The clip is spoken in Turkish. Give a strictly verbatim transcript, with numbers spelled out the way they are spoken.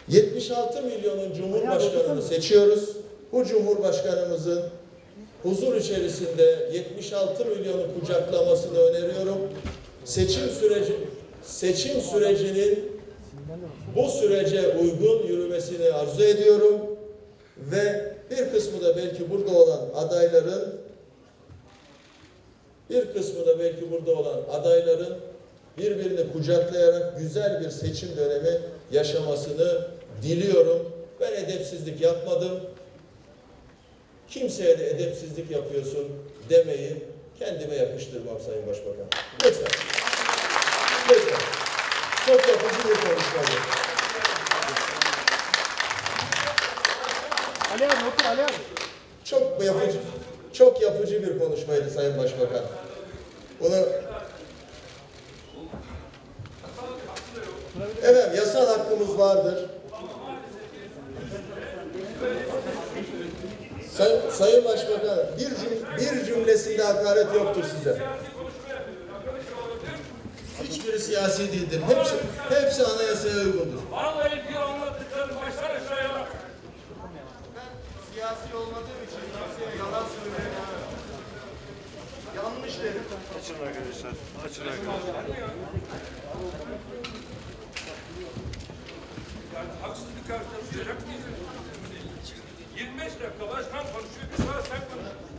yetmiş altı milyonun Cumhurbaşkanını seçiyoruz. Bu Cumhurbaşkanımızın huzur içerisinde yetmiş altı milyonu kucaklamasını öneriyorum. Seçim süreci seçim sürecinin bu sürece uygun yürümesini arzu ediyorum ve bir kısmı da belki burada olan adayların bir kısmı da belki burada olan adayların birbirini kucaklayarak güzel bir seçim dönemi yaşamasını diliyorum. Ben edepsizlik yapmadım. Kimseye de edepsizlik yapıyorsun demeyi kendime yakıştırmam Sayın Başbakan. Lütfen. Lütfen. Çok yapıcı bir konuşmaydı. Ali abi otur Ali abi. Çok yapıcı, çok yapıcı bir konuşmaydı Sayın Başbakan. Bunu evet, yasal hakkımız vardır. Say, Sayın Başbakan, bir, cüm, bir cümlesinde hakaret yoktur size. Hiçbiri siyasi değildir. Hepsi, hepsi anayasaya uygundur. Bana ilgili anlattıklarını baştan aşağıya bak. Ben siyasi olmadığım için kimseye yalan söyleyemem. Yanlış dedim. Açın arkadaşlar. Açın arkadaşlar. Yani haksızlık karşısında duyacak mıyız? yirmi beş dakika başkan konuşuyor, bir saat sen konuşuyorsun.